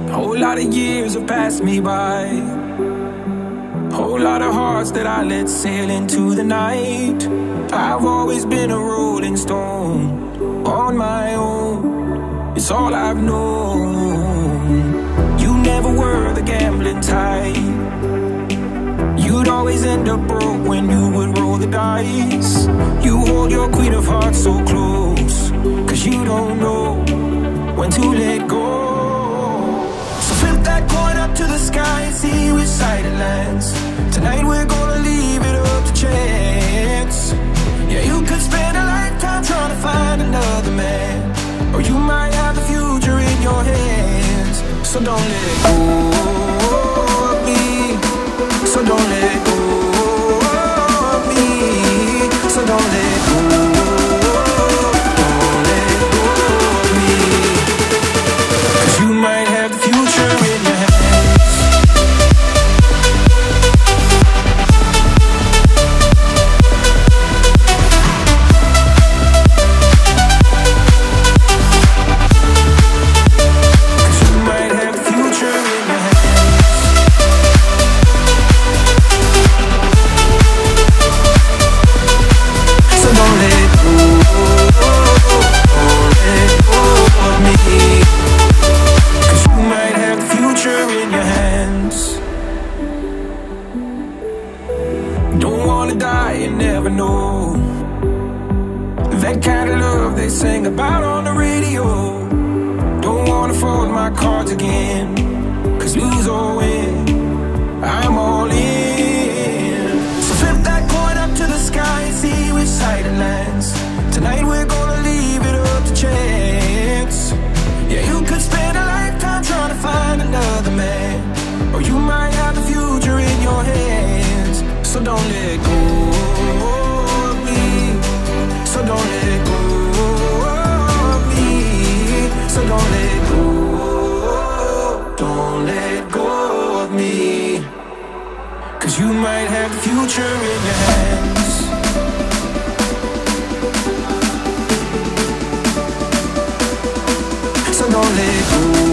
Whole lot of years have passed me by. Whole lot of hearts that I let sail into the night. I've always been a rolling stone on my own. It's all I've known. You never were the gambling type. You'd always end up broke when you would roll the dice. You hold your queen of hearts so close, 'cause you don't know when to let go. So flip that coin up to the sky and see which side it lands. Tonight we're gonna leave it up to chance. Yeah, you could spend a lifetime trying to find another man, or you might have the future in your hands. So don't let go of me. So don't let go of me. So don't let go. Don't let go of me. 'Cause you might have the future in your hands. Don't wanna die and never know that kind of love they sing about on the radio. Don't wanna fold my cards again, 'cause lose or win, I'm all in. So flip that coin up to the sky and see which side it lands. Tonight we're gonna leave it up to chance. Yeah, you could spend a lifetime trying to find another man, or you might have the future in your hands. So don't let go of me. So don't let go of me. So don't let go. Don't let go of me. 'Cause you might have the future in your hands. So don't let go.